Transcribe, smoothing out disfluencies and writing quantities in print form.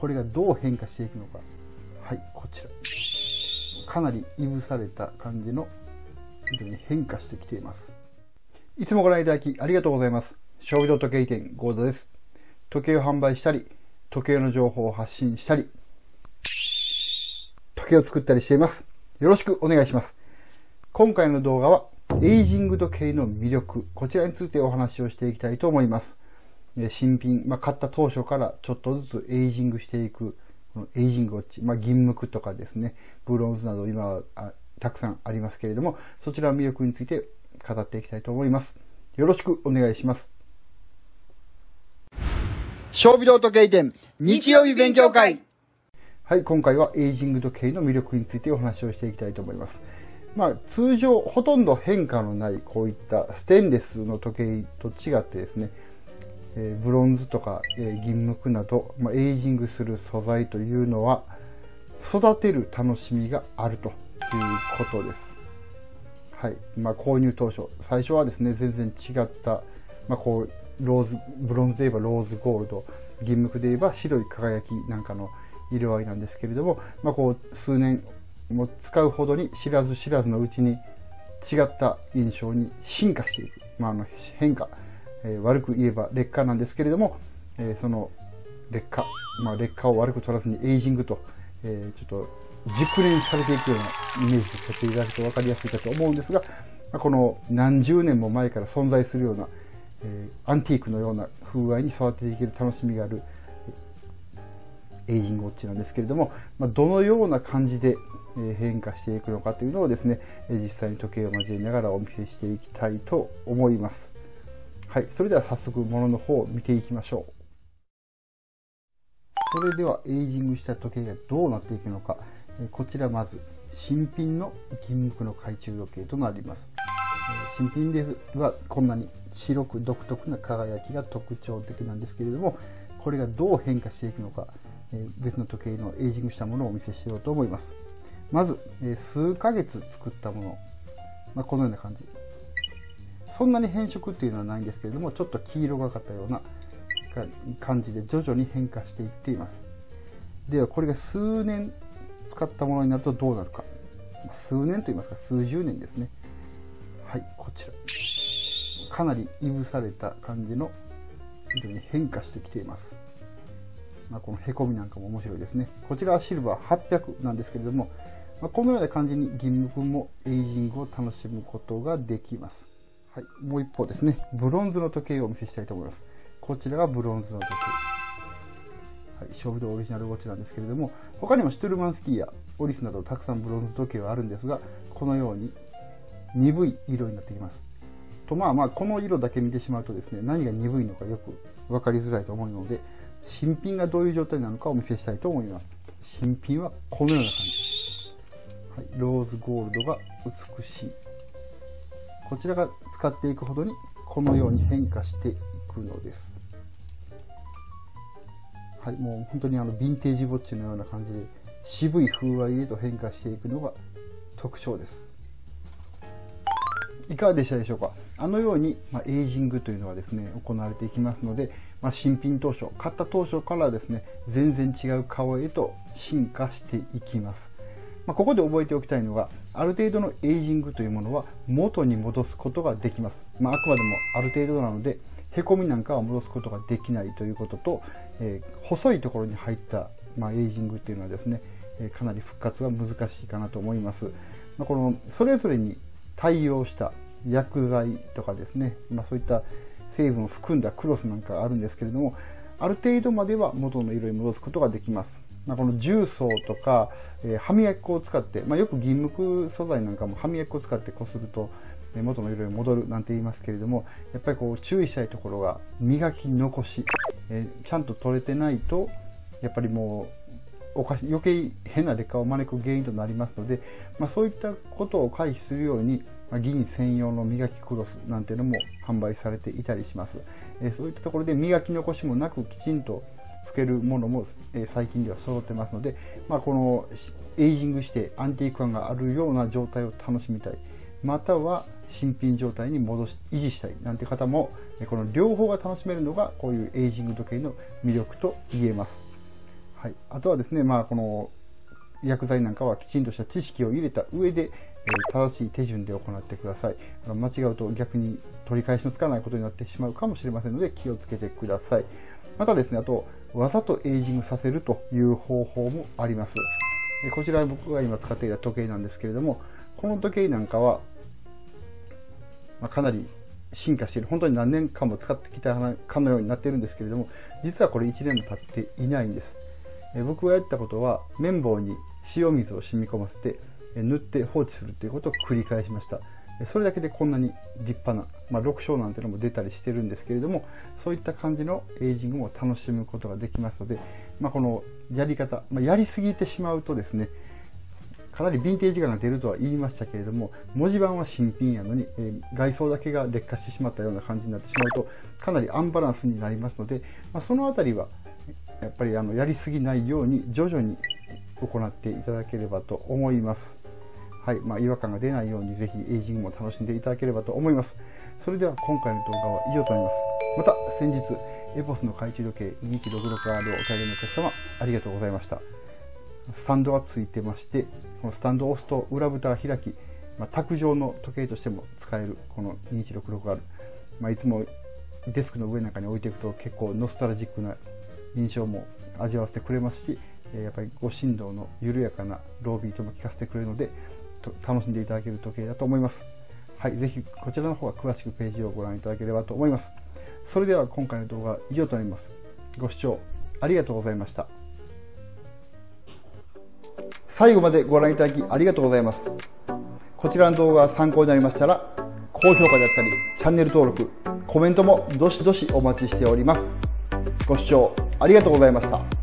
これがどう変化していくのか。はい、こちらかなりいぶされた感じの色に変化してきています。いつもご覧いただきありがとうございます。将棋時計店合田です。時計を販売したり、時計の情報を発信したり、時計を作ったりしています。よろしくお願いします。今回の動画はエイジング時計の魅力、こちらについてお話をしていきたいと思います。新品、買った当初からちょっとずつエイジングしていく、このエイジングウォッチ、銀無垢とかですね、ブロンズなど今はたくさんありますけれども、そちらの魅力について語っていきたいと思います。よろしくお願いします。将棋時計店日曜日勉強会。はい、今回はエイジング時計の魅力についてお話をしていきたいと思います。通常ほとんど変化のないこういったステンレスの時計と違ってですね、ブロンズとか銀無垢など、エイジングする素材というのは育てる楽しみがあるということです。はい、購入当初、最初はですね、全然違った、こうブロンズで言えばローズゴールド、銀無垢で言えば白い輝きなんかの色合いなんですけれども、こう数年も使うほどに知らず知らずのうちに違った印象に進化していく、変化、悪く言えば劣化なんですけれども、その劣化、劣化を悪く取らずにエイジングと、ちょっと熟練されていくようなイメージで取っていただくと分かりやすいかと思うんですが、この何十年も前から存在するような、アンティークのような風合いに育てていける楽しみがあるエイジングウォッチなんですけれども、どのような感じで変化していくのかというのをですね、実際に時計を交えながらお見せしていきたいと思います。はい、それでは早速物の方を見ていきましょう。それではエイジングした時計がどうなっていくのか、こちらまず新品の銀無垢の懐中時計となります。新品ではこんなに白く独特な輝きが特徴的なんですけれども、これがどう変化していくのか、別の時計のエイジングしたものをお見せしようと思います。まず数ヶ月作ったもの、このような感じ。そんなに変色っていうのはないんですけれども、ちょっと黄色がかったような感じで徐々に変化していっています。ではこれが数年使ったものになるとどうなるか。数年といいますか数十年ですね。はい、こちらかなりいぶされた感じの色に変化してきています。このへこみなんかも面白いですね。こちらはシルバー800なんですけれども、このような感じに銀無垢もエイジングを楽しむことができます。はい、もう一方ですね、ブロンズの時計をお見せしたいと思います。こちらがブロンズの時計。はい、勝負道オリジナルウォッチなんですけれども、他にもシュトゥルマンスキーやオリスなどたくさんブロンズ時計はあるんですが、このように鈍い色になってきます。とこの色だけ見てしまうとですね、何が鈍いのかよく分かりづらいと思うので、新品がどういう状態なのかをお見せしたいと思います。新品はこのような感じ。はい、ローズゴールドが美しい。こちらが使っていくほどにこのように変化していくのです。はい、もう本当にヴィンテージウォッチのような感じで渋い風合いへと変化していくのが特徴です。いかがでしたでしょうか。あのように、エイジングというのはですね行われていきますので、新品当初買った当初からですね全然違う顔へと進化していきます。ここで覚えておきたいのが、ある程度のエイジングというものは元に戻すことができます。あくまでもある程度なので、へこみなんかは戻すことができないということと、細いところに入った、エイジングっていうのはですね、かなり復活は難しいかなと思います。このそれぞれに対応した薬剤とかですね、そういった成分を含んだクロスなんかがあるんですけれども、ある程度までは元の色に戻すことができます。この重曹とか、歯磨き粉を使って、よく銀無垢素材なんかも歯磨き粉を使ってこすると元の色に戻るなんて言いますけれども、やっぱりこう注意したいところが磨き残し、ちゃんと取れてないとやっぱりもう余計変な劣化を招く原因となりますので、そういったことを回避するように銀専用の磨きクロスなんていうのも販売されていたりします。そういったところで磨き残しもなくきちんと拭けるものも最近では揃ってますので、このエイジングしてアンティーク感があるような状態を楽しみたい、または新品状態に維持したいなんて方も、この両方が楽しめるのがこういうエイジング時計の魅力と言えます。 はい、あとはですね、この薬剤なんかはきちんとした知識を入れた上で、正しい手順で行ってください。間違うと逆に取り返しのつかないことになってしまうかもしれませんので気をつけてください。またですね、あとわざとエイジングさせるという方法もあります。こちらは僕が今使っていた時計なんですけれども、この時計なんかは、かなり進化している、本当に何年間も使ってきたかのようになっているんですけれども、実はこれ1年も経っていないんです。僕がやったことは綿棒に塩水を染み込ませて塗って放置するということを繰り返しました。それだけでこんなに立派な、緑青なんていうのも出たりしてるんですけれども、そういった感じのエイジングも楽しむことができますので、このやり方、やりすぎてしまうとですね、かなりヴィンテージ感が出るとは言いましたけれども、文字盤は新品やのに、外装だけが劣化してしまったような感じになってしまうとかなりアンバランスになりますので、そのあたりはやっぱりやりすぎないように徐々に行っていただければと思います。はい、違和感が出ないようにぜひエイジングも楽しんでいただければと思います。それでは今回の動画は以上となります。また先日エポスの懐中時計 2166R をお買い上げのお客様ありがとうございました。スタンドがついてまして、このスタンドを押すと裏蓋が開き、卓上の時計としても使えるこの 2166R、いつもデスクの上なんかに置いていくと結構ノスタルジックな印象も味わわせてくれますし、やっぱりご振動の緩やかなロービートも聞かせてくれるので楽しんでいただける時計だと思います。はい、ぜひこちらの方は詳しくページをご覧いただければと思います。それでは今回の動画は以上となります。ご視聴ありがとうございました。最後までご覧いただきありがとうございます。こちらの動画が参考になりましたら、高評価であったり、チャンネル登録、コメントもどしどしお待ちしております。ご視聴ありがとうございました。